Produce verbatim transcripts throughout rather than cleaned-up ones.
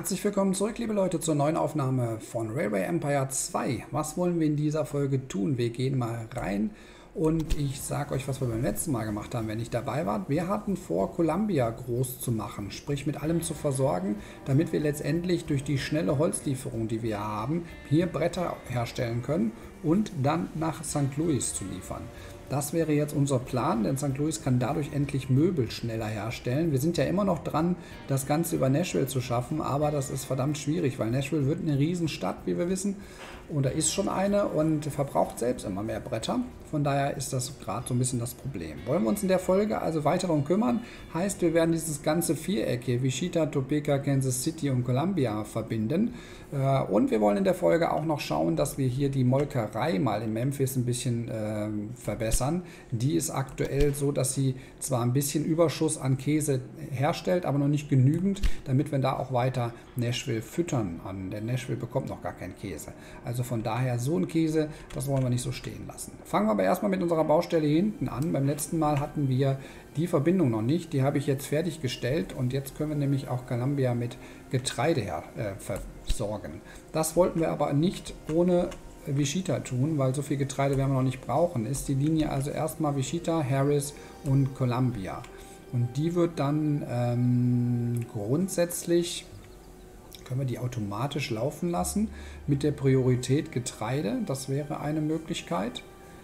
Herzlich willkommen zurück, liebe Leute, zur neuen Aufnahme von Railway Empire zwei. Was wollen wir in dieser Folge tun? Wir gehen mal rein und ich sage euch, was wir beim letzten Mal gemacht haben, wenn ich dabei war. Wir hatten vor, Columbia groß zu machen, sprich mit allem zu versorgen, damit wir letztendlich durch die schnelle Holzlieferung, die wir haben, hier Bretter herstellen können und dann nach Sankt Louis zu liefern. Das wäre jetzt unser Plan, denn Sankt Louis kann dadurch endlich Möbel schneller herstellen. Wir sind ja immer noch dran, das Ganze über Nashville zu schaffen, aber das ist verdammt schwierig, weil Nashville wird eine Riesenstadt, wie wir wissen. Und da ist schon eine und verbraucht selbst immer mehr Bretter. Von daher ist das gerade so ein bisschen das Problem. Wollen wir uns in der Folge also weiter darum kümmern? Heißt, wir werden dieses ganze Viereck hier, Wichita, Topeka, Kansas City und Columbia verbinden. Und wir wollen in der Folge auch noch schauen, dass wir hier die Molkerei mal in Memphis ein bisschen äh, verbessern. Die ist aktuell so, dass sie zwar ein bisschen Überschuss an Käse herstellt, aber noch nicht genügend, damit wir da auch weiter Nashville füttern an. Denn Nashville bekommt noch gar keinen Käse. Also von daher so ein Käse, das wollen wir nicht so stehen lassen. Fangen wir aber erstmal mit unserer Baustelle hier hinten an. Beim letzten Mal hatten wir die Verbindung noch nicht. Die habe ich jetzt fertiggestellt und jetzt können wir nämlich auch Columbia mit Getreide her, äh, versorgen. Das wollten wir aber nicht ohne Wichita tun, weil so viel Getreide werden wir noch nicht brauchen. Ist die Linie also erstmal Wichita, Harris und Columbia. Und die wird dann ähm, grundsätzlich, können wir die automatisch laufen lassen mit der Priorität Getreide. Das wäre eine Möglichkeit.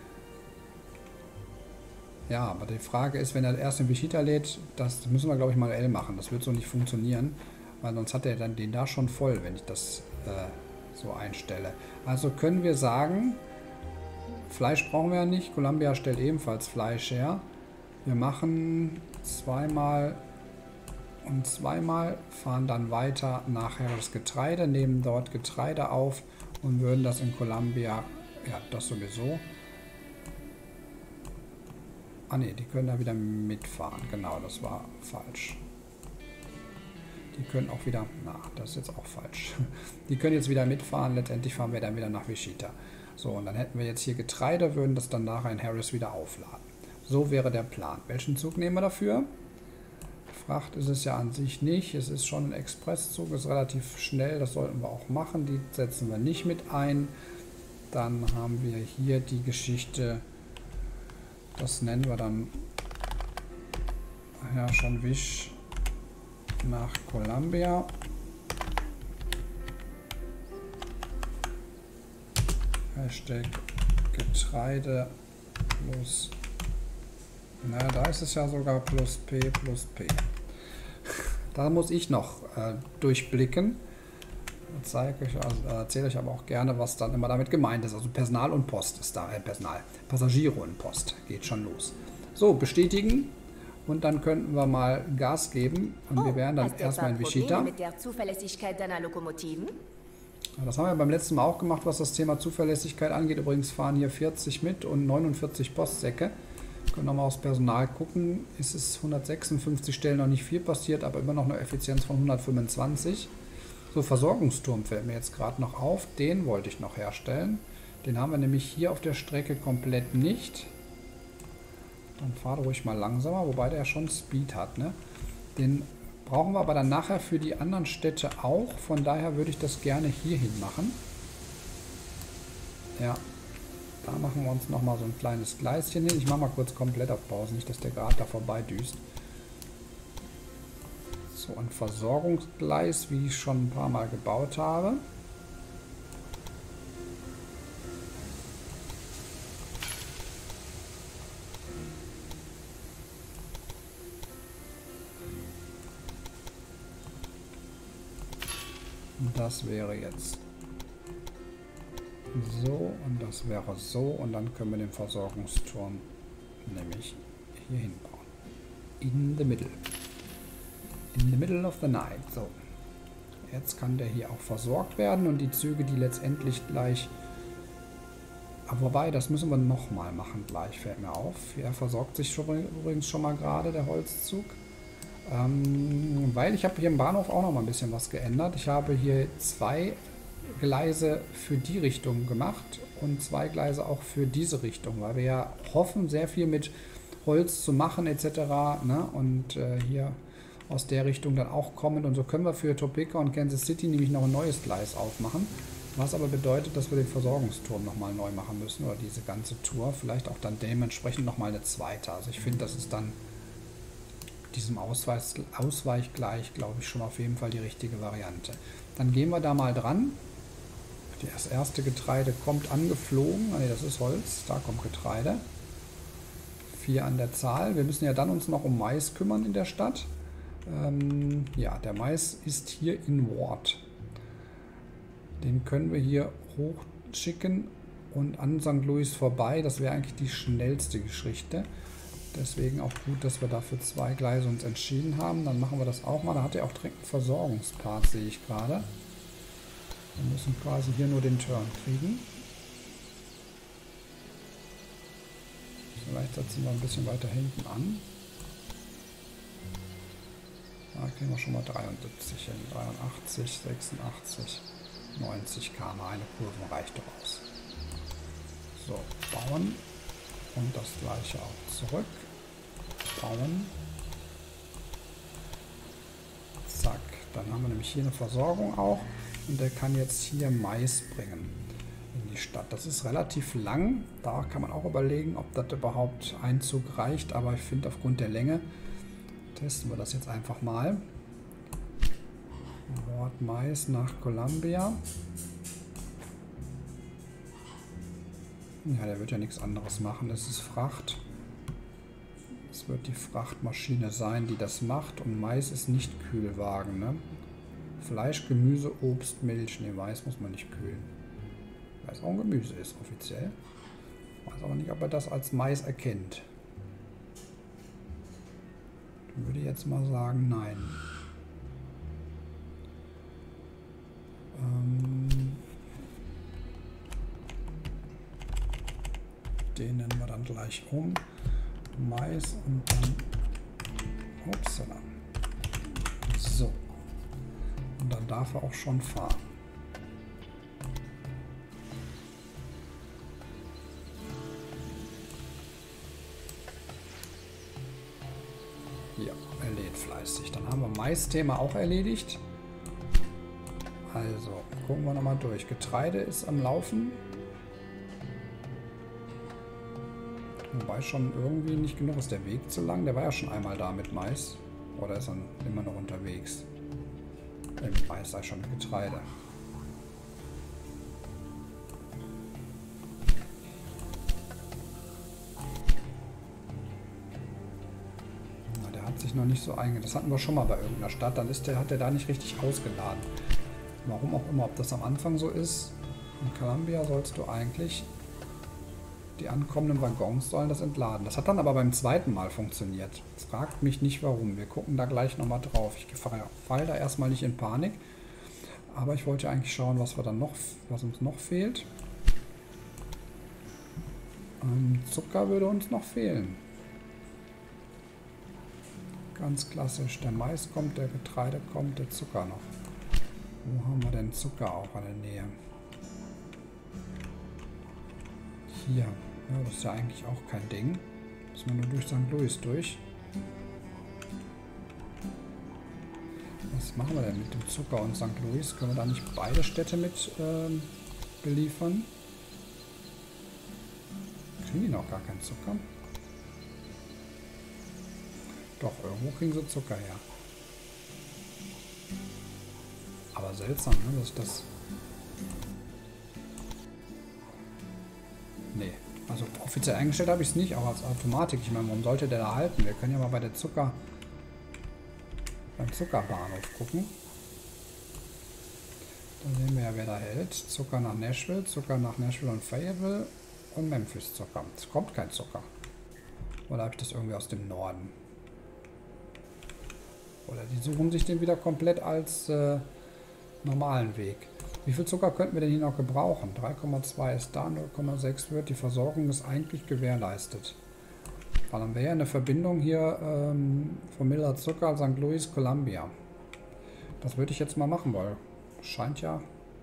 Ja, aber die Frage ist, wenn er erst in Wichita lädt, das müssen wir, glaube ich, manuell machen. Das wird so nicht funktionieren, weil sonst hat er dann den da schon voll, wenn ich das äh, so einstelle. Also können wir sagen, Fleisch brauchen wir ja nicht. Columbia stellt ebenfalls Fleisch her. Wir machen zweimal und zweimal, fahren dann weiter nachher das Getreide, nehmen dort Getreide auf und würden das in Columbia, ja, das sowieso. Ah ne, die können da wieder mitfahren. Genau, das war falsch. Die können auch wieder, na, das ist jetzt auch falsch. Die können jetzt wieder mitfahren, letztendlich fahren wir dann wieder nach Wichita. So, und dann hätten wir jetzt hier Getreide, würden das dann nachher in Harris wieder aufladen. So wäre der Plan. Welchen Zug nehmen wir dafür? Fracht ist es ja an sich nicht. Es ist schon ein Expresszug, ist relativ schnell, das sollten wir auch machen. Die setzen wir nicht mit ein. Dann haben wir hier die Geschichte, das nennen wir dann ja schon Wisch nach Columbia. Hashtag Getreide plus, na, da ist es ja sogar plus P plus P. Da muss ich noch äh, durchblicken. Zeige ich, also, erzähle ich aber auch gerne, was dann immer damit gemeint ist. Also Personal und Post ist da, äh, Personal, Passagiere und Post geht schon los. So, bestätigen und dann könnten wir mal Gas geben und oh, wir wären dann erstmal in Wichita. Mit der Zuverlässigkeit deiner Lokomotiven? Ja, das haben wir beim letzten Mal auch gemacht, was das Thema Zuverlässigkeit angeht. Übrigens fahren hier vierzig mit und neunundvierzig Postsäcke. Können nochmal aufs Personal gucken. Ist es hundertsechsundfünfzig Stellen noch nicht viel passiert, aber immer noch eine Effizienz von hundertfünfundzwanzig. So, Versorgungsturm fällt mir jetzt gerade noch auf. Den wollte ich noch herstellen. Den haben wir nämlich hier auf der Strecke komplett nicht. Dann fahre ruhig mal langsamer, wobei der ja schon Speed hat, ne? Den brauchen wir aber dann nachher für die anderen Städte auch. Von daher würde ich das gerne hierhin machen. Ja, da machen wir uns nochmal so ein kleines Gleischen hin. Ich mache mal kurz komplett auf Pause, nicht, dass der gerade da vorbei düst. So, ein Versorgungsgleis, wie ich schon ein paar Mal gebaut habe. Und das wäre jetzt so und das wäre so und dann können wir den Versorgungsturm nämlich hier hinbauen. In the middle. In the middle of the night. So. Jetzt kann der hier auch versorgt werden und die Züge, die letztendlich gleich... Aber wobei, das müssen wir nochmal machen gleich, fällt mir auf. Er versorgt sich schon, übrigens schon mal gerade, der Holzzug. Ähm, weil ich habe hier im Bahnhof auch noch mal ein bisschen was geändert. Ich habe hier zwei Gleise für die Richtung gemacht und zwei Gleise auch für diese Richtung, weil wir ja hoffen, sehr viel mit Holz zu machen et cetera. Ne? Und äh, hier aus der Richtung dann auch kommen. Und so können wir für Topeka und Kansas City nämlich noch ein neues Gleis aufmachen. Was aber bedeutet, dass wir den Versorgungsturm nochmal neu machen müssen oder diese ganze Tour. Vielleicht auch dann dementsprechend nochmal eine zweite. Also ich finde, das ist dann diesem Ausweich, Ausweichgleich, glaube ich, schon auf jeden Fall die richtige Variante. Dann gehen wir da mal dran. Das erste Getreide kommt angeflogen. Ne, das ist Holz. Da kommt Getreide. Vier an der Zahl. Wir müssen ja dann uns noch um Mais kümmern in der Stadt. Ähm, ja, der Mais ist hier in Ward. Den können wir hier hochschicken und an Sankt Louis vorbei. Das wäre eigentlich die schnellste Geschichte. Deswegen auch gut, dass wir dafür zwei Gleise uns entschieden haben. Dann machen wir das auch mal. Da hat er auch direkt einen Versorgungspart, sehe ich gerade. Wir müssen quasi hier nur den Turn kriegen. Vielleicht setzen wir ein bisschen weiter hinten an. Da kriegen wir schon mal dreiundsiebzig hin. dreiundachtzig, sechsundachtzig, neunzig Kilometer pro Stunde. Eine Kurve reicht doch aus. So, bauen. Und das gleiche auch zurück. Bauen. Zack. Dann haben wir nämlich hier eine Versorgung auch. Und der kann jetzt hier Mais bringen in die Stadt. Das ist relativ lang. Da kann man auch überlegen, ob das überhaupt Einzug reicht. Aber ich finde, aufgrund der Länge testen wir das jetzt einfach mal. Ward Mais nach Columbia. Ja, der wird ja nichts anderes machen. Es ist Fracht. Es wird die Frachtmaschine sein, die das macht. Und Mais ist nicht Kühlwagen, ne? Fleisch, Gemüse, Obst, Milch. Ne, Mais muss man nicht kühlen. Weil es auch ein Gemüse ist, offiziell. Weiß aber nicht, ob er das als Mais erkennt. Ich würde jetzt mal sagen, nein. Ähm... Den nennen wir dann gleich um. Mais und dann... Upsala. So. Und dann darf er auch schon fahren. Ja, er lädt fleißig. Dann haben wir Mais-Thema auch erledigt. Also, gucken wir nochmal durch. Getreide ist am Laufen. Wobei schon irgendwie nicht genug ist. Der Weg zu lang. Der war ja schon einmal da mit Mais. Oder ist er immer noch unterwegs? Der mit Mais sei schon mit Getreide. Na, der hat sich noch nicht so einge... Das hatten wir schon mal bei irgendeiner Stadt. Dann ist der, hat der da nicht richtig ausgeladen. Warum auch immer. Ob das am Anfang so ist. In Columbia sollst du eigentlich... Die ankommenden Waggons sollen das entladen. Das hat dann aber beim zweiten Mal funktioniert. Fragt mich nicht warum. Wir gucken da gleich nochmal drauf. Ich falle da erstmal nicht in Panik. Aber ich wollte eigentlich schauen, was wir dann noch, was uns noch fehlt. Ähm, Zucker würde uns noch fehlen. Ganz klassisch. Der Mais kommt, der Getreide kommt, der Zucker noch. Wo haben wir denn Zucker auch in der Nähe? Hier. Ja, das ist ja eigentlich auch kein Ding. Müssen wir nur durch Sankt Louis durch. Was machen wir denn mit dem Zucker und Sankt Louis? Können wir da nicht beide Städte mit ähm, beliefern? Kriegen die noch gar keinen Zucker? Doch, irgendwo kriegen sie Zucker her. Aber seltsam, ne? Dass das... Nee, also offiziell eingestellt habe ich es nicht, auch als Automatik. Ich meine, warum sollte der da halten? Wir können ja mal bei der Zucker... beim Zuckerbahnhof gucken. Dann sehen wir ja, wer da hält. Zucker nach Nashville, Zucker nach Nashville und Fayetteville und Memphis Zucker. Es kommt kein Zucker. Oder habe ich das irgendwie aus dem Norden? Oder die suchen sich den wieder komplett als äh, normalen Weg. Wie viel Zucker könnten wir denn hier noch gebrauchen? drei Komma zwei ist da, null Komma sechs wird. Die Versorgung ist eigentlich gewährleistet. Weil dann wäre ja eine Verbindung hier ähm, von Miller Zucker, Sankt Louis, Columbia. Das würde ich jetzt mal machen, weil scheint ja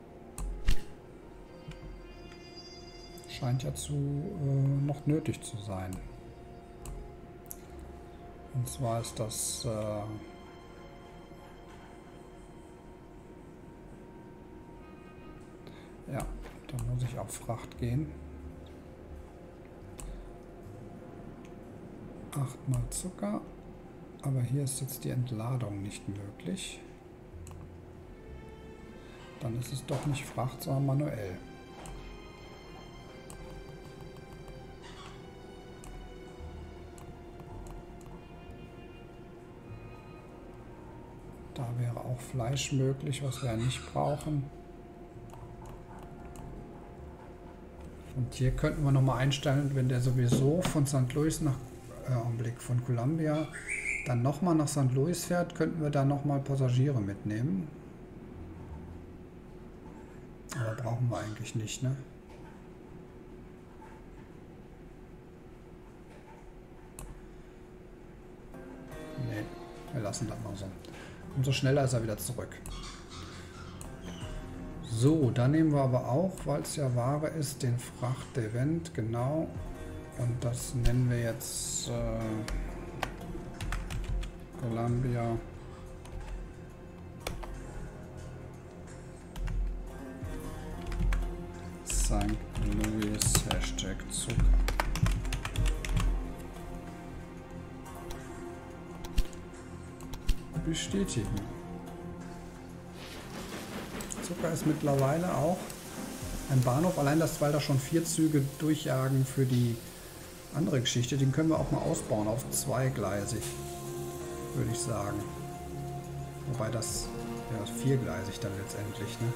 scheint ja zu äh, noch nötig zu sein. Und zwar ist das äh, Ja, dann muss ich auf Fracht gehen. achtmal Zucker. Aber hier ist jetzt die Entladung nicht möglich. Dann ist es doch nicht Fracht, sondern manuell. Da wäre auch Fleisch möglich, was wir ja nicht brauchen. Und hier könnten wir nochmal einstellen, wenn der sowieso von Sankt Louis nach äh, Augenblick von Columbia dann nochmal nach Sankt Louis fährt, könnten wir da nochmal Passagiere mitnehmen. Aber brauchen wir eigentlich nicht, ne? Ne, wir lassen das mal so. Umso schneller ist er wieder zurück. So, dann nehmen wir aber auch, weil es ja Ware ist, den Fracht-Event, genau. Und das nennen wir jetzt äh, Columbia Sankt Louis Hashtag Zucker. Bestätigen. Zucker ist mittlerweile auch ein Bahnhof, allein das, weil da schon vier Züge durchjagen für die andere Geschichte, den können wir auch mal ausbauen auf zweigleisig, würde ich sagen. Wobei das ja viergleisig dann letztendlich, ne?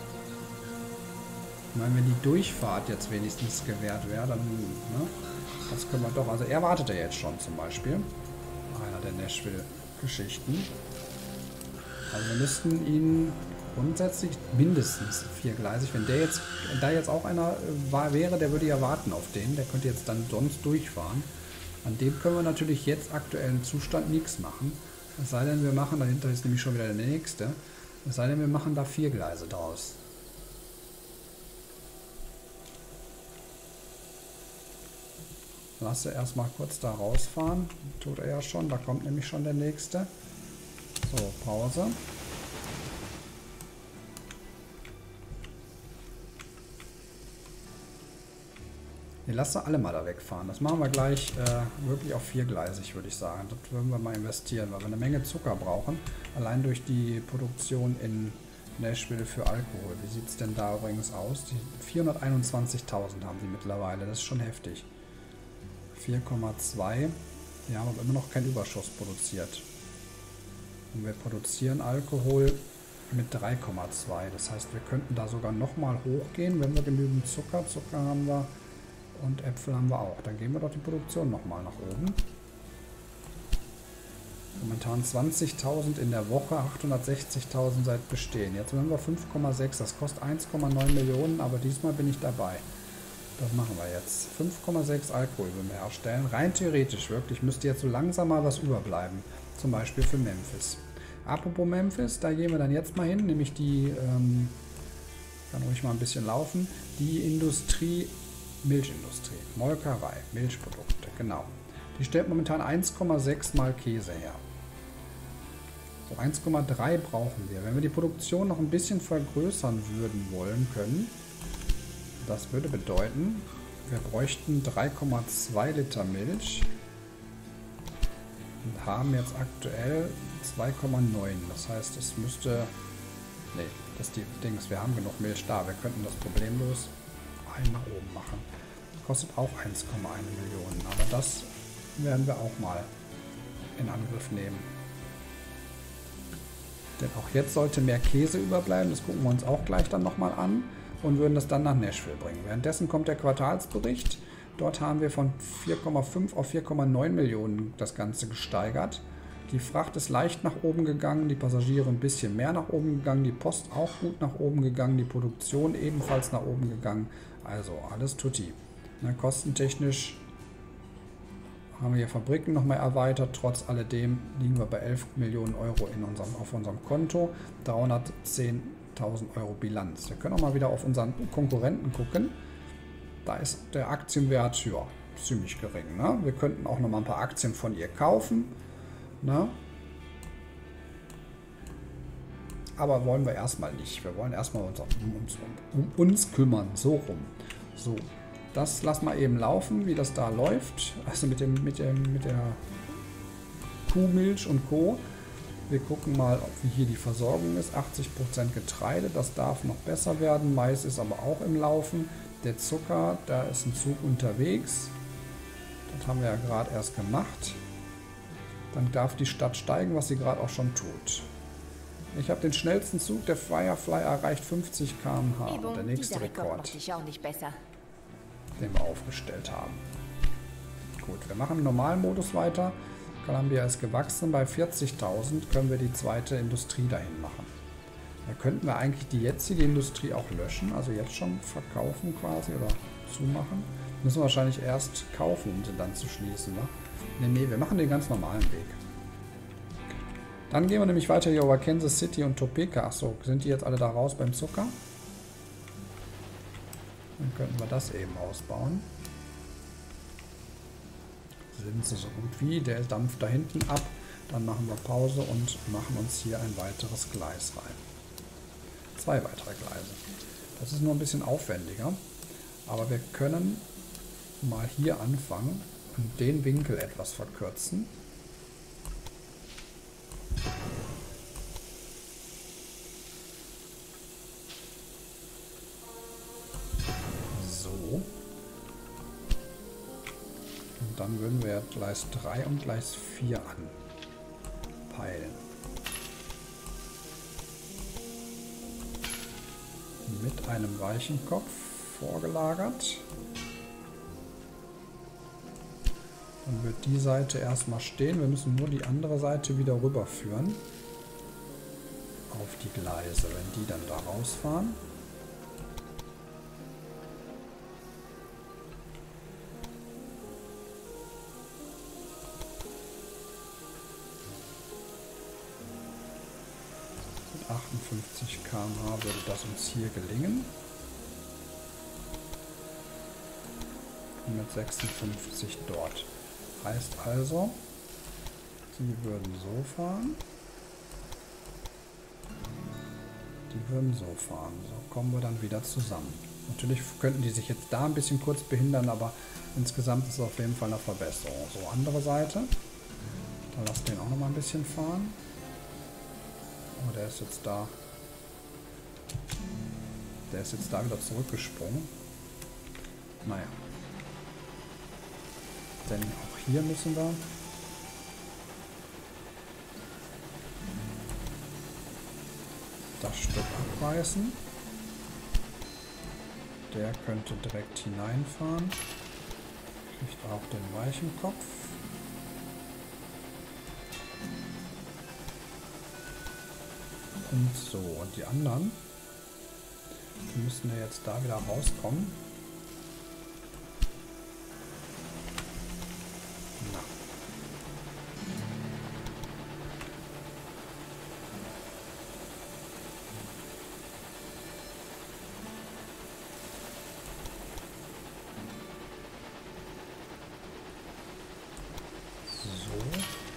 Ich meine, wenn die Durchfahrt jetzt wenigstens gewährt wäre, dann, ne? Das können wir doch, also er wartet ja jetzt schon zum Beispiel, einer der Nashville-Geschichten. Also wir müssten ihn grundsätzlich mindestens viergleisig, wenn der jetzt, da jetzt auch einer war, wäre, der würde ja warten auf den, der könnte jetzt dann sonst durchfahren. An dem können wir natürlich jetzt aktuellen Zustand nichts machen. Es sei denn, wir machen, dahinter ist nämlich schon wieder der nächste, es sei denn, wir machen da vier Gleise draus. Lasse erstmal kurz da rausfahren, tut er ja schon, da kommt nämlich schon der nächste. So, Pause. Wir lassen alle mal da wegfahren. Das machen wir gleich äh, wirklich auf viergleisig, würde ich sagen. Das würden wir mal investieren, weil wir eine Menge Zucker brauchen. Allein durch die Produktion in Nashville für Alkohol. Wie sieht es denn da übrigens aus? Die vierhunderteinundzwanzigtausend haben sie mittlerweile. Das ist schon heftig. vier Komma zwei. Wir haben aber immer noch keinen Überschuss produziert. Und wir produzieren Alkohol mit drei Komma zwei. Das heißt, wir könnten da sogar nochmal hochgehen, wenn wir genügend Zucker, Zucker haben wir und Äpfel haben wir auch. Dann gehen wir doch die Produktion nochmal nach oben. Momentan zwanzigtausend in der Woche, achthundertsechzigtausend seit Bestehen. Jetzt haben wir fünf Komma sechs, das kostet eins Komma neun Millionen, aber diesmal bin ich dabei. Das machen wir jetzt. fünf Komma sechs Alkohol würden wir herstellen. Rein theoretisch wirklich müsste jetzt so langsam mal was überbleiben. Zum Beispiel für Memphis. Apropos Memphis, da gehen wir dann jetzt mal hin, nämlich die, ähm, kann ruhig mal ein bisschen laufen, die Industrie, Milchindustrie, Molkerei, Milchprodukte, genau. Die stellt momentan eins Komma sechs mal Käse her. So eins Komma drei brauchen wir. Wenn wir die Produktion noch ein bisschen vergrößern würden wollen können, das würde bedeuten, wir bräuchten drei Komma zwei Liter Milch und haben jetzt aktuell zwei Komma neun. Das heißt, es müsste... Ne, das ist die Dings. Wir haben genug Milch da. Wir könnten das problemlos ein nach oben machen. Kostet auch eins Komma eins Millionen. Aber das werden wir auch mal in Angriff nehmen. Denn auch jetzt sollte mehr Käse überbleiben. Das gucken wir uns auch gleich dann nochmal an und würden das dann nach Nashville bringen. Währenddessen kommt der Quartalsbericht. Dort haben wir von vier Komma fünf auf vier Komma neun Millionen das Ganze gesteigert. Die Fracht ist leicht nach oben gegangen, die Passagiere ein bisschen mehr nach oben gegangen, die Post auch gut nach oben gegangen, die Produktion ebenfalls nach oben gegangen. Also alles tutti. Na, kostentechnisch haben wir hier Fabriken nochmal erweitert. Trotz alledem liegen wir bei elf Millionen Euro in unserem, auf unserem Konto. dreihundertzehntausend Euro Bilanz. Wir können auch mal wieder auf unseren Konkurrenten gucken. Da ist der Aktienwert ja, ziemlich gering. Ne? Wir könnten auch noch mal ein paar Aktien von ihr kaufen. Ne? Aber wollen wir erstmal nicht. Wir wollen erstmal uns um uns, um, um uns kümmern. So rum. So. Das lassen wir eben laufen, wie das da läuft. Also mit dem, mit dem, mit der Kuhmilch und Co. Wir gucken mal, wie hier die Versorgung ist. achtzig Prozent Getreide, das darf noch besser werden. Mais ist aber auch im Laufen. Der Zucker, da ist ein Zug unterwegs. Das haben wir ja gerade erst gemacht. Dann darf die Stadt steigen, was sie gerade auch schon tut. Ich habe den schnellsten Zug, der Firefly erreicht fünfzig Kilometer pro Stunde. Der nächste Rekord, auch nicht besser. den wir aufgestellt haben. Gut, wir machen im Normalmodus weiter. Columbia ist gewachsen. Bei vierzigtausend können wir die zweite Industrie dahin machen. Da könnten wir eigentlich die jetzige Industrie auch löschen, also jetzt schon verkaufen quasi oder zumachen. Müssen wir wahrscheinlich erst kaufen, um sie dann zu schließen. Ne, nee, nee, wir machen den ganz normalen Weg. Dann gehen wir nämlich weiter hier über Kansas City und Topeka. Achso, sind die jetzt alle da raus beim Zucker? Dann könnten wir das eben ausbauen. Sind sie so gut wie. Der dampft da hinten ab. Dann machen wir Pause und machen uns hier ein weiteres Gleis rein. Zwei weitere Gleise. Das ist nur ein bisschen aufwendiger. Aber wir können mal hier anfangen und den Winkel etwas verkürzen. So. Und dann würden wir Gleis drei und Gleis vier anpeilen. Mit einem weichen Kopf vorgelagert. Dann wird die Seite erstmal stehen. Wir müssen nur die andere Seite wieder rüberführen auf die Gleise, wenn die dann da rausfahren. Mit achtundfünfzig Kilometer pro Stunde würde das uns hier gelingen. Und mit sechsundfünfzig dort. Heißt also, sie würden so fahren. Die würden so fahren. So kommen wir dann wieder zusammen. Natürlich könnten die sich jetzt da ein bisschen kurz behindern, aber insgesamt ist es auf jeden Fall eine Verbesserung. So, andere Seite. Da lasst den auch noch mal ein bisschen fahren. Oh, der ist jetzt da. Der ist jetzt da wieder zurückgesprungen. Naja. Denn auch hier müssen wir das Stück abreißen. Der könnte direkt hineinfahren. Kriegt auch den weichen Kopf. Und so, und die anderen, die müssen ja jetzt da wieder rauskommen. Na. So.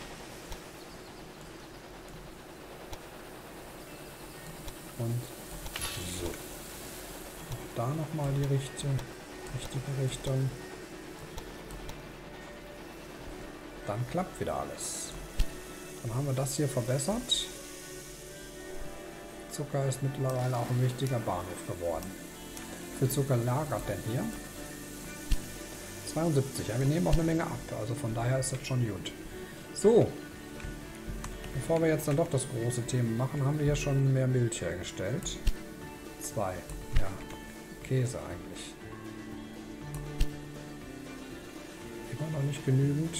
Und so. Auch da nochmal die richtige, richtige Richtung. Dann klappt wieder alles. Dann haben wir das hier verbessert. Zucker ist mittlerweile auch ein wichtiger Bahnhof geworden. Wie viel Zucker lagert denn hier? zweiundsiebzig. Ja, wir nehmen auch eine Menge ab. Also von daher ist das schon gut. So. Bevor wir jetzt dann doch das große Thema machen, haben wir hier schon mehr Milch hergestellt. Zwei. Ja, Käse eigentlich. Immer noch nicht genügend.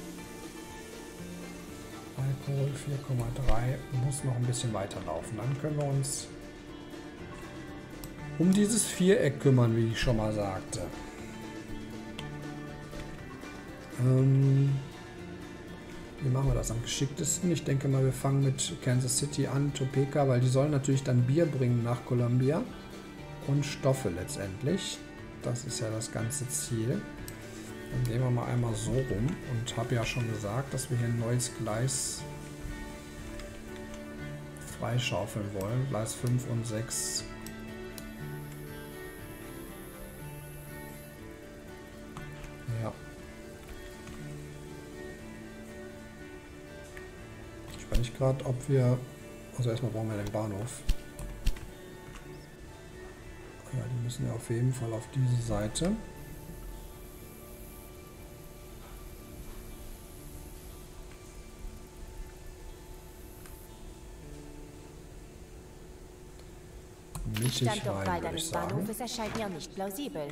Alkohol vier Komma drei. Muss noch ein bisschen weiterlaufen. Dann können wir uns um dieses Viereck kümmern, wie ich schon mal sagte. Ähm... Wie machen wir das am geschicktesten? Ich denke mal, wir fangen mit Kansas City an, Topeka, weil die sollen natürlich dann Bier bringen nach Columbia und Stoffe letztendlich. Das ist ja das ganze Ziel. Dann gehen wir mal einmal so rum und habe ja schon gesagt, dass wir hier ein neues Gleis freischaufeln wollen. Gleis fünf und sechs. Ja. Ich weiß nicht gerade, ob wir... Also erstmal brauchen wir den Bahnhof. Ja, die müssen ja auf jeden Fall auf diese Seite. Mittig Standort rein, würde ich deines sagen. Bahnhofes erscheint mir nicht plausibel.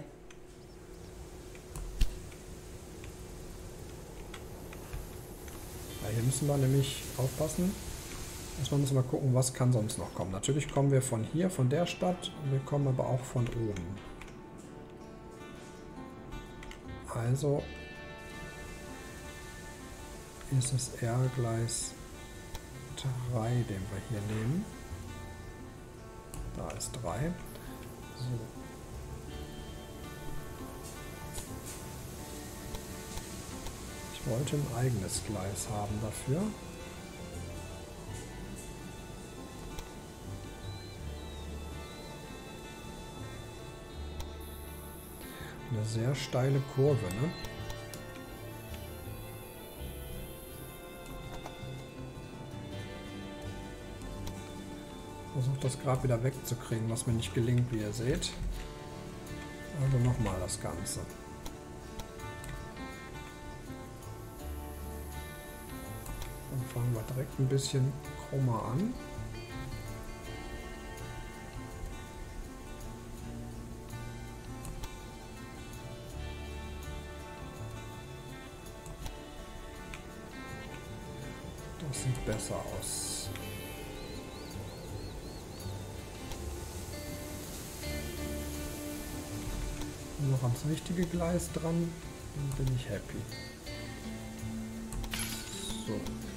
Ja, hier müssen wir nämlich aufpassen. Erstmal müssen wir gucken, was kann sonst noch kommen. Natürlich kommen wir von hier, von der Stadt. Wir kommen aber auch von oben. Also ist es R-Gleis drei, den wir hier nehmen. Da ist drei. So. Ich wollte ein eigenes Gleis haben dafür. Eine sehr steile Kurve, ne? Versuche das gerade wieder wegzukriegen, was mir nicht gelingt, wie ihr seht. Also nochmal das Ganze. Dann fangen wir direkt ein bisschen krummer an. Das sieht besser aus. Noch ans richtige Gleis dran, dann bin ich happy. So.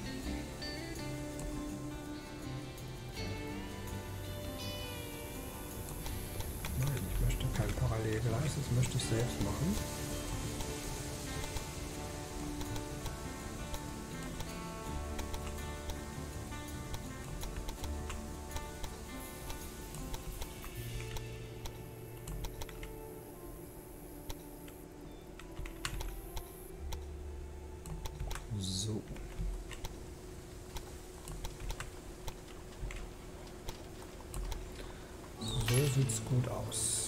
Nein, ich möchte kein Parallelgleis, das möchte ich selbst machen. So. So sieht's gut aus.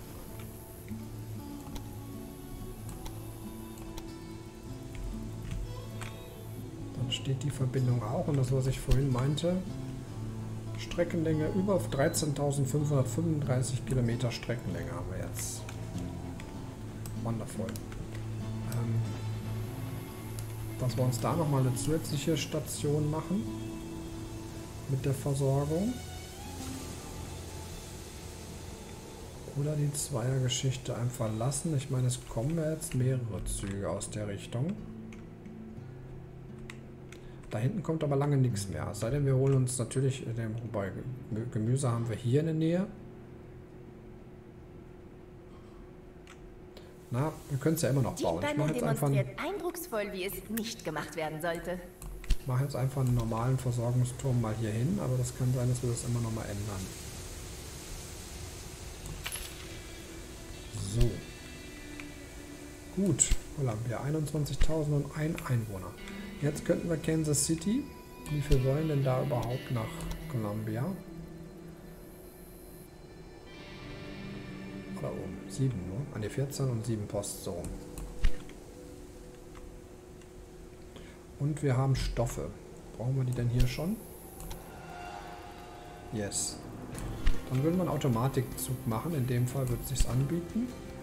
Dann steht die Verbindung auch und das, was ich vorhin meinte, Streckenlänge über dreizehntausendfünfhundertfünfunddreißig Kilometer Streckenlänge haben wir jetzt. Wonderful. Ähm, dass wir uns da nochmal eine zusätzliche Station machen mit der Versorgung. Oder die Zweiergeschichte einfach lassen. Ich meine, es kommen ja jetzt mehrere Züge aus der Richtung. Da hinten kommt aber lange nichts mehr. Es sei denn, wir holen uns natürlich, wobei Gemüse haben wir hier in der Nähe. Na, wir können es ja immer noch bauen. Ich mache jetzt einfach einen, eindrucksvoll, wie es nicht gemacht werden sollte. Ich mache jetzt einfach einen normalen Versorgungsturm mal hier hin, aber das kann sein, dass wir das immer noch mal ändern. So. Gut, voilà, wir einundzwanzigtausend ein Einwohner. Jetzt könnten wir Kansas City. Wie viel wollen denn da überhaupt nach Columbia? Oder oben? sieben nur. An die vierzehn und sieben Post so. Und wir haben Stoffe. Brauchen wir die denn hier schon? Yes. Dann würden wir einen Automatikzug machen. In dem Fall wird es sich anbieten.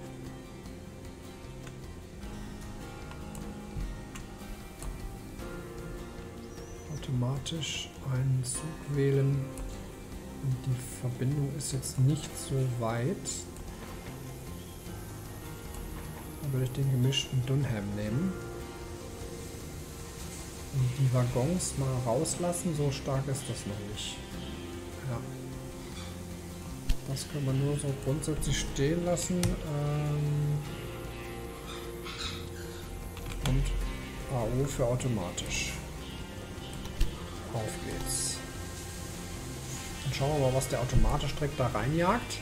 Automatisch einen Zug wählen. Und die Verbindung ist jetzt nicht so weit. Dann würde ich den gemischten Dunham nehmen. Und die Waggons mal rauslassen. So stark ist das noch nicht. Ja. Das können wir nur so grundsätzlich stehen lassen. Ähm und A O für automatisch. Auf geht's. Schauen wir mal, was der automatisch direkt da reinjagt.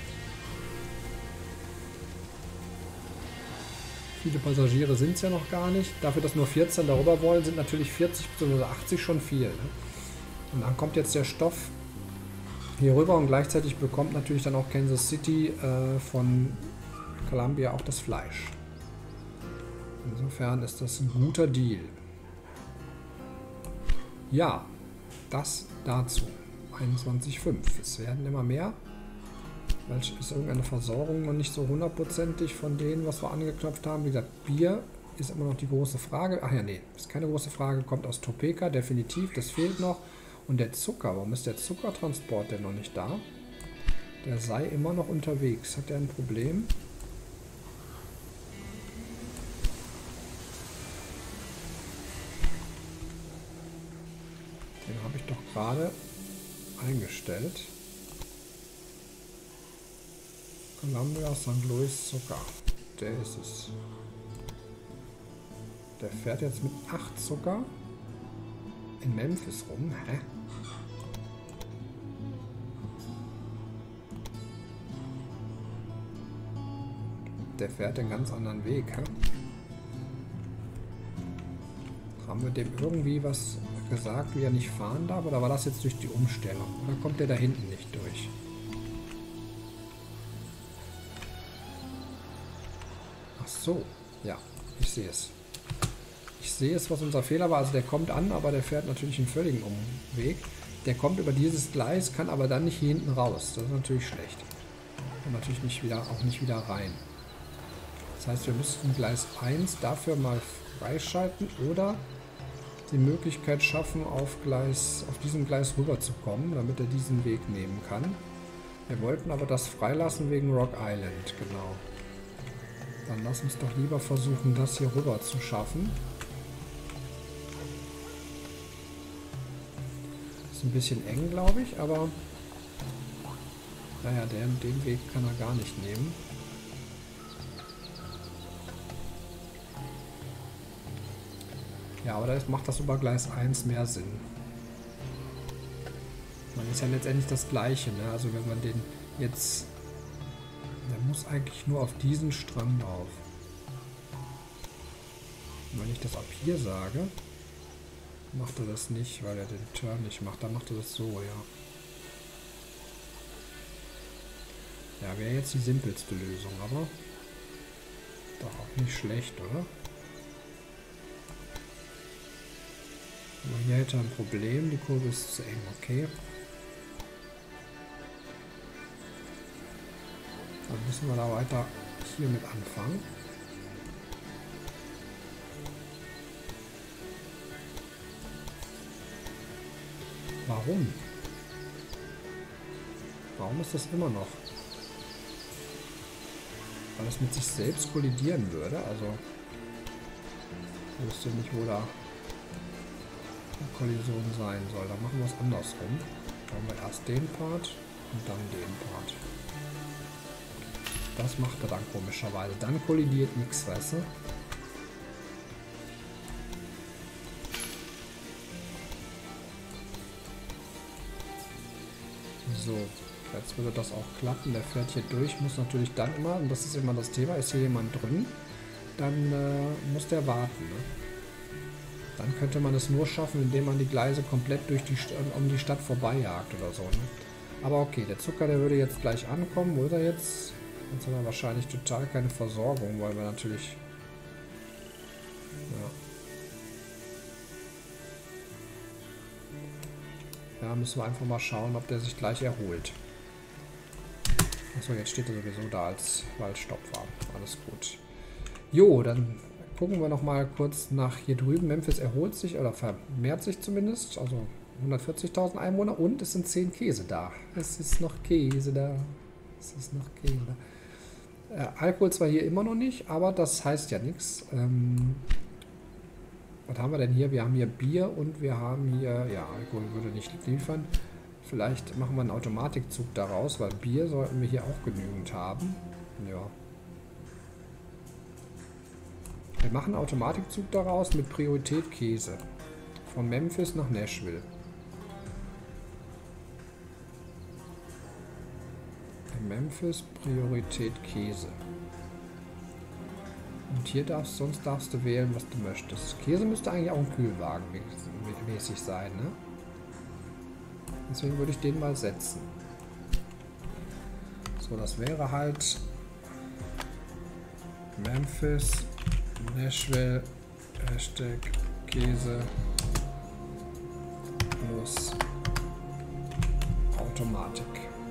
Viele Passagiere sind es ja noch gar nicht. Dafür, dass nur vierzehn darüber wollen, sind natürlich vierzig bzw. achtzig schon viel. Ne? Und dann kommt jetzt der Stoff hier rüber und gleichzeitig bekommt natürlich dann auch Kansas City äh, von Columbia auch das Fleisch. Insofern ist das ein guter Deal. Ja, das dazu. einundzwanzig Komma fünf. Es werden immer mehr. Vielleicht ist irgendeine Versorgung noch nicht so hundertprozentig von denen, was wir angeknöpft haben. Wie gesagt, Bier ist immer noch die große Frage. Ach ja, nee, ist keine große Frage. Kommt aus Topeka, definitiv. Das fehlt noch. Und der Zucker, warum ist der Zuckertransport denn noch nicht da? Der sei immer noch unterwegs. Hat er ein Problem? Den habe ich doch gerade eingestellt. Columbia, Sankt Louis Zucker. Der ist es. Der fährt jetzt mit acht Zucker in Memphis rum. Hä? Der fährt einen ganz anderen Weg. Hä? Haben wir dem irgendwie was gesagt, wie er nicht fahren darf? Oder war das jetzt durch die Umstellung? Oder kommt der da hinten nicht durch? Ach so, ja, ich sehe es. Ich sehe es, was unser Fehler war. Also der kommt an, aber der fährt natürlich einen völligen Umweg. Der kommt über dieses Gleis, kann aber dann nicht hier hinten raus. Das ist natürlich schlecht. Und natürlich nicht wieder, auch nicht wieder rein. Das heißt, wir müssten Gleis eins dafür mal freischalten oder die Möglichkeit schaffen, auf, Gleis, auf diesem Gleis rüberzukommen, damit er diesen Weg nehmen kann. Wir wollten aber das freilassen wegen Rock Island, genau. Dann lass uns doch lieber versuchen, das hier rüber zu schaffen. Ist ein bisschen eng, glaube ich, aber naja, den, den Weg kann er gar nicht nehmen. Ja, aber das macht das über Gleis eins mehr Sinn. Man ist ja letztendlich das Gleiche, ne? Also wenn man den jetzt... Der muss eigentlich nur auf diesen Strang drauf. Und wenn ich das ab hier sage, macht er das nicht, weil er den Turn nicht macht. Dann macht er das so, ja. Ja, wäre jetzt die simpelste Lösung, aber doch auch nicht schlecht, oder? Aber hier hätte er ein Problem, die Kurve ist zu eng, okay. Dann müssen wir da weiter hier mit anfangen. Warum? Warum ist das immer noch? Weil es mit sich selbst kollidieren würde, also ich wüsste nicht, wo da eine Kollision sein soll. Da machen wir es andersrum. Machen wir erst den Part und dann den Part. Das macht er dann komischerweise. Dann kollidiert nichts, weißt du? So, jetzt würde das auch klappen. Der fährt hier durch, muss natürlich dann immer, und das ist immer das Thema, ist hier jemand drin, dann äh, muss der warten. Ne? Dann könnte man es nur schaffen, indem man die Gleise komplett durch die St um die Stadt vorbeijagt oder so. Ne? Aber okay, der Zucker, der würde jetzt gleich ankommen, oder jetzt? Jetzt haben wir wahrscheinlich total keine Versorgung, weil wir natürlich... Ja. Ja, müssen wir einfach mal schauen, ob der sich gleich erholt. Achso, jetzt steht er sowieso da, als weil Stopp war. Alles gut. Jo, dann gucken wir noch mal kurz nach hier drüben. Memphis erholt sich oder vermehrt sich zumindest. Also hundertvierzigtausend Einwohner und es sind zehn Käse da. Es ist noch Käse da. Es ist noch Käse da. Äh, Alkohol zwar hier immer noch nicht, aber das heißt ja nichts. Ähm, was haben wir denn hier? Wir haben hier Bier und wir haben hier... Ja, Alkohol würde nicht liefern. Vielleicht machen wir einen Automatikzug daraus, weil Bier sollten wir hier auch genügend haben. Ja. Wir machen einen Automatikzug daraus mit Priorität Käse. Von Memphis nach Nashville. Memphis, Priorität Käse. Und hier darfst, sonst darfst du wählen, was du möchtest. Käse müsste eigentlich auch ein Kühlwagen mäßig sein, ne? Deswegen würde ich den mal setzen. So, das wäre halt Memphis, Nashville, Hashtag Käse plus Automatik.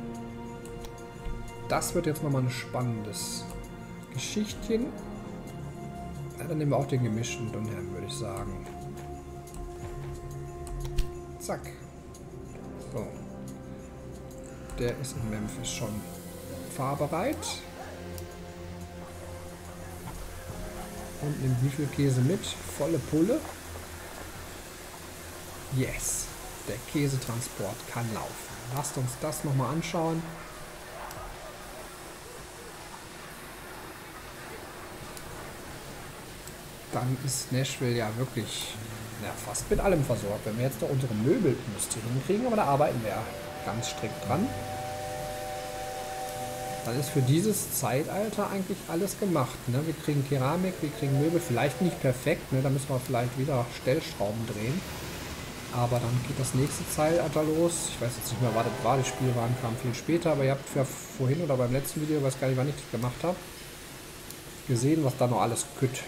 Das wird jetzt nochmal ein spannendes Geschichtchen. Ja, dann nehmen wir auch den gemischten Dunham, würde ich sagen. Zack. So. Der ist in Memphis schon fahrbereit. Und nimmt wie viel Käse mit? Volle Pulle. Yes. Der Käsetransport kann laufen. Lasst uns das nochmal anschauen. Dann ist Nashville ja wirklich ja, fast mit allem versorgt. Wenn wir jetzt noch unsere Möbelmuster hinkriegen, aber da arbeiten wir ja ganz strikt dran. Dann ist für dieses Zeitalter eigentlich alles gemacht. Ne? Wir kriegen Keramik, wir kriegen Möbel, vielleicht nicht perfekt, ne? Da müssen wir vielleicht wieder Stellschrauben drehen. Aber dann geht das nächste Zeitalter los. Ich weiß jetzt nicht mehr, war das war, das Spielwagen kam viel später, aber ihr habt ja vorhin oder beim letzten Video, ich weiß gar nicht, wann ich das gemacht habe, gesehen, was da noch alles kütt.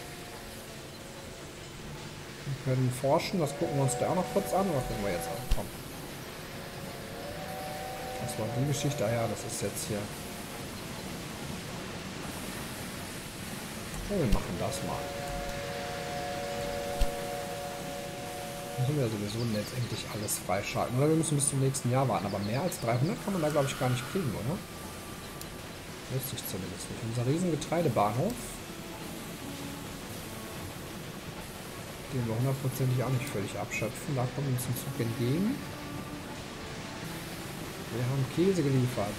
Wir können forschen, das gucken wir uns da auch noch kurz an, oder gucken wir jetzt an? Komm. Das war die Geschichte, ah ja, das ist jetzt hier. Ja, wir machen das mal. Müssen wir sowieso letztendlich alles freischalten. Oder wir müssen bis zum nächsten Jahr warten. Aber mehr als dreihundert kann man da, glaube ich, gar nicht kriegen, oder? Wüsste ich zumindest nicht. Unser riesen Getreidebahnhof, den wir hundertprozentig auch nicht völlig abschöpfen. Da kommt uns ein Zug entgegen. Wir haben Käse geliefert.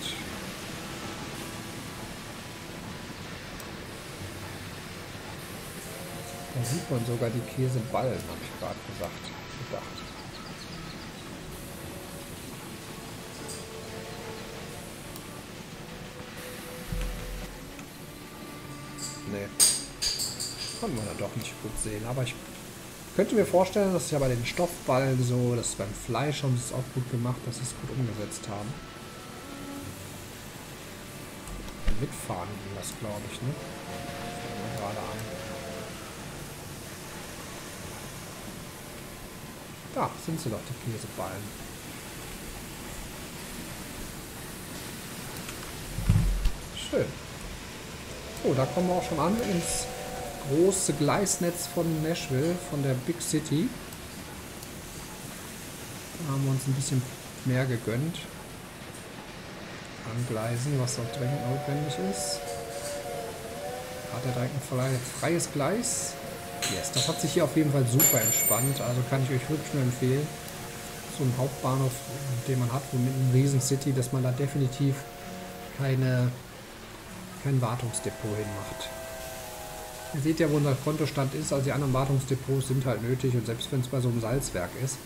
Da sieht man sogar die Käseballen, habe ich gerade gesagt. Gedacht. Nee. Konnten wir da doch nicht gut sehen. Aber ich könnte mir vorstellen, dass ja bei den Stoffballen so, dass beim Fleisch haben sie es auch gut gemacht, dass sie es gut umgesetzt haben. Mitfahren ging das, glaube ich, ne? Fällt mir gerade ein. Da sind sie doch, die Käseballen. Schön. So, da kommen wir auch schon an ins große Gleisnetz von Nashville, von der Big City. Da haben wir uns ein bisschen mehr gegönnt an Gleisen, was auch dringend notwendig ist. Hat er direkt ein freies Gleis? Yes, das hat sich hier auf jeden Fall super entspannt, also kann ich euch wirklich nur empfehlen. So ein Hauptbahnhof, den man hat, mit einem riesen City, dass man da definitiv keine, kein Wartungsdepot hinmacht. Ihr seht ja, wo unser Kontostand ist, also die anderen Wartungsdepots sind halt nötig und selbst wenn es bei so einem Salzwerk ist.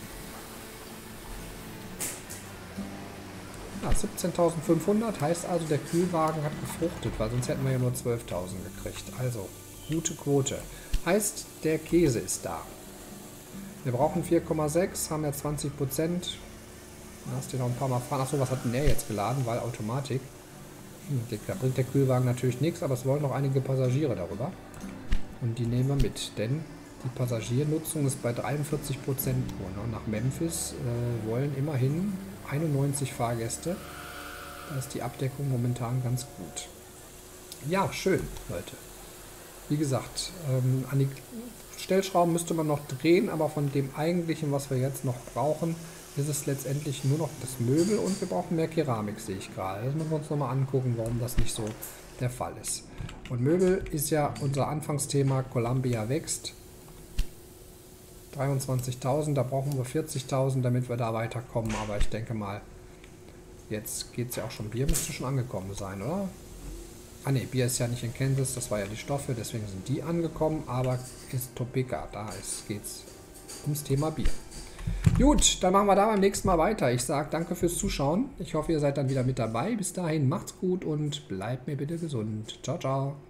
Ja, siebzehntausendfünfhundert heißt also, der Kühlwagen hat gefruchtet, weil sonst hätten wir ja nur zwölftausend gekriegt. Also, gute Quote. Heißt, der Käse ist da. Wir brauchen vier Komma sechs, haben ja zwanzig Prozent. Da hast du noch ein paar Mal fahren. Achso, was hat denn der jetzt geladen? Weil Automatik. Hm, da bringt der Kühlwagen natürlich nichts, aber es wollen noch einige Passagiere darüber. Und die nehmen wir mit, denn die Passagiernutzung ist bei dreiundvierzig Prozent nur. Nach Memphis äh, wollen immerhin einundneunzig Fahrgäste. Da ist die Abdeckung momentan ganz gut. Ja, schön, Leute. Wie gesagt, ähm, an die Stellschrauben müsste man noch drehen, aber von dem eigentlichen, was wir jetzt noch brauchen, ist es letztendlich nur noch das Möbel und wir brauchen mehr Keramik, sehe ich gerade. Das müssen wir uns nochmal angucken, warum das nicht so der Fall ist. Und Möbel ist ja unser Anfangsthema, Columbia wächst. dreiundzwanzigtausend, da brauchen wir vierzigtausend, damit wir da weiterkommen, aber ich denke mal, jetzt geht es ja auch schon, Bier müsste schon angekommen sein, oder? Ah ne, Bier ist ja nicht in Kansas, das war ja die Stoffe, deswegen sind die angekommen, aber ist Topeka, da geht es ums Thema Bier. Gut, dann machen wir da beim nächsten Mal weiter. Ich sage danke fürs Zuschauen. Ich hoffe, ihr seid dann wieder mit dabei. Bis dahin, macht's gut und bleibt mir bitte gesund. Ciao, ciao.